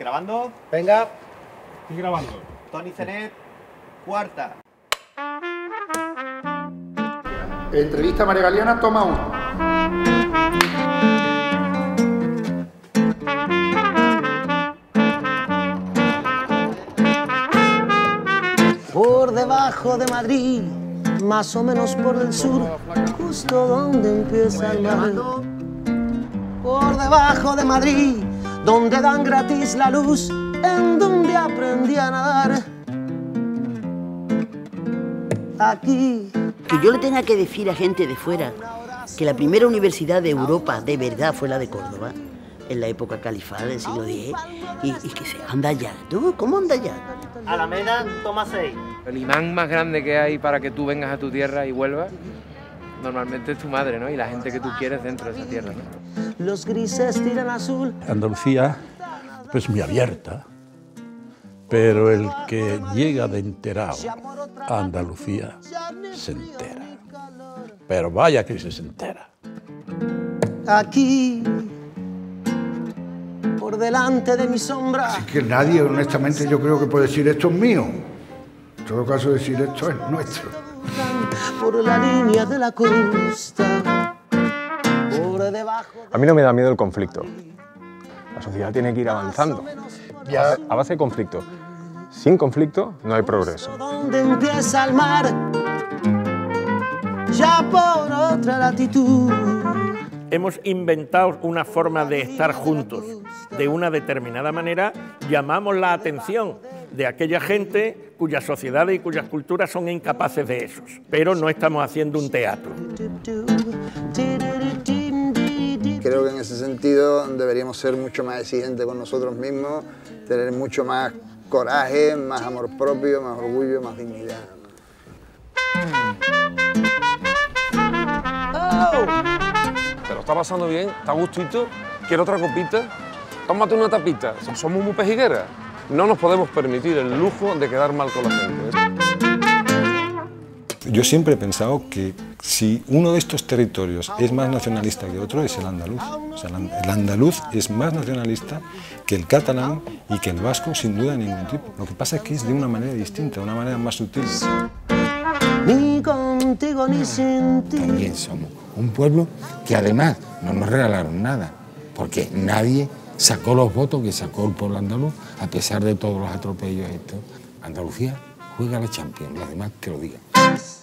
¿Grabando? Venga. Estoy grabando. Toni Zenet, cuarta. Entrevista a María Galeana, toma 1. Por debajo de Madrid, más o menos por el sur, justo donde empieza el mar. Por debajo de Madrid, donde dan gratis la luz, en donde aprendí a nadar. Aquí. Que yo le tenga que decir a gente de fuera que la primera universidad de Europa de verdad fue la de Córdoba, en la época califal del siglo X, y que se anda ya. ¿Tú? ¿Cómo anda ya? Alameda, toma 6. El imán más grande que hay para que tú vengas a tu tierra y vuelvas, normalmente es tu madre, ¿no? Y la gente que tú quieres dentro de esa tierra, ¿no? Los grises tiran azul. Andalucía, pues muy abierta, pero el que llega de enterado a Andalucía se entera. Pero vaya que se entera. Aquí, por delante de mi sombra. Así que nadie, honestamente, yo creo que puede decir esto es mío. En todo caso, decir esto es nuestro. Por la línea de la costa. Por debajo. A mí no me da miedo el conflicto. La sociedad tiene que ir avanzando a base de conflicto. Sin conflicto no hay progreso. Donde empieza el mar, ya por otra latitud. Hemos inventado una forma de estar juntos. De una determinada manera llamamos la atención de aquella gente cuyas sociedades y cuyas culturas son incapaces de eso. Pero no estamos haciendo un teatro. Creo que en ese sentido deberíamos ser mucho más exigentes con nosotros mismos, tener mucho más coraje, más amor propio, más orgullo, más dignidad. ¿Te lo está pasando bien? ¿Está a gustito? ¿Quieres otra copita? Tómate una tapita. Somos muy pejigueras. No nos podemos permitir el lujo de quedar mal con la gente. Yo siempre he pensado que si uno de estos territorios es más nacionalista que otro, es el andaluz. O sea, el andaluz es más nacionalista que el catalán y que el vasco, sin duda de ningún tipo. Lo que pasa es que es de una manera distinta, de una manera más sutil. Ni contigo ni sin ti. También somos un pueblo que además no nos regalaron nada, porque nadie sacó los votos que sacó el pueblo andaluz, a pesar de todos los atropellos. Andalucía juega la Champions, los demás que lo digan.